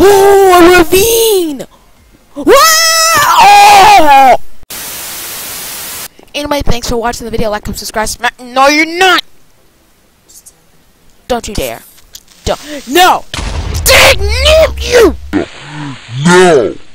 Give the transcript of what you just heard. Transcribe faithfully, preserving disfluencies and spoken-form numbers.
Oh, a ravine! Wow! Anyway, thanks for watching the video. Like, comment, subscribe, smack. No, you're not! Don't you dare. Don't. No! Dang you! No!